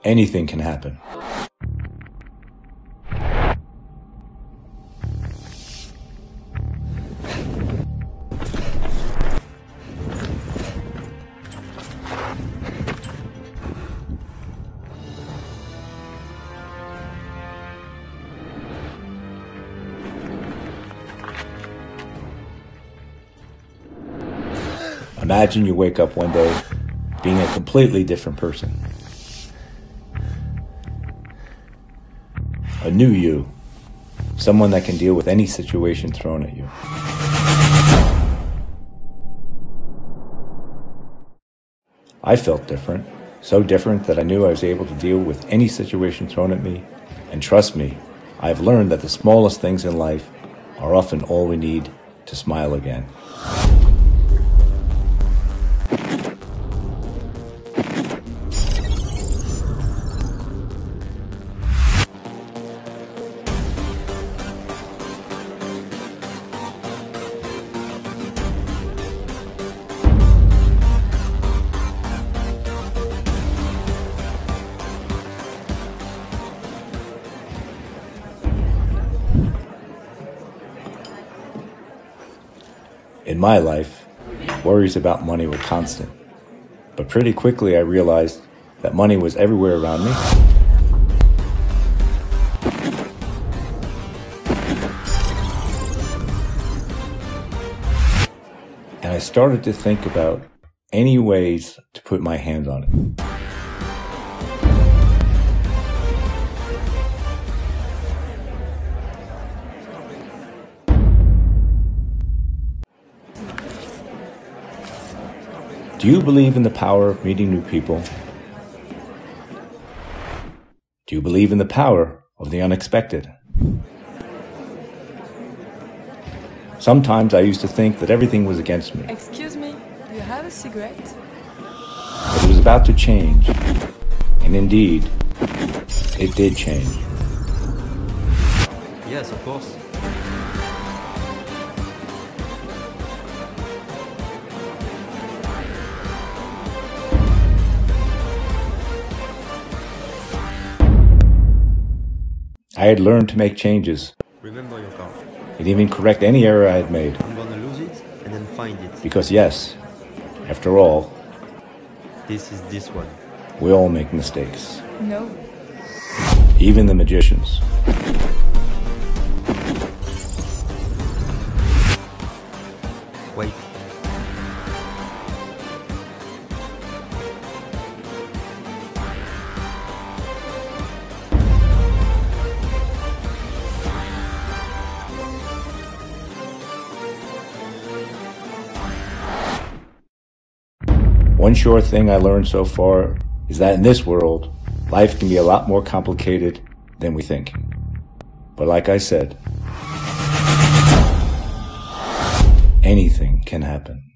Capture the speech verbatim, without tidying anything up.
anything can happen. Imagine you wake up one day being a completely different person. A new you. Someone that can deal with any situation thrown at you. I felt different. So different that I knew I was able to deal with any situation thrown at me. And trust me, I've learned that the smallest things in life are often all we need to smile again. In my life, worries about money were constant, but pretty quickly I realized that money was everywhere around me. And I started to think about any ways to put my hands on it. Do you believe in the power of meeting new people? Do you believe in the power of the unexpected? Sometimes I used to think that everything was against me. Excuse me, do you have a cigarette? But it was about to change. And indeed, it did change. Yes, of course. I had learned to make changes. Remember your card. And even correct any error I had made. I'm gonna lose it and then find it. Because yes, after all, This is this one. we all make mistakes. No. Even the magicians. Wait. One sure thing I learned so far is that in this world, life can be a lot more complicated than we think. But like I said, anything can happen.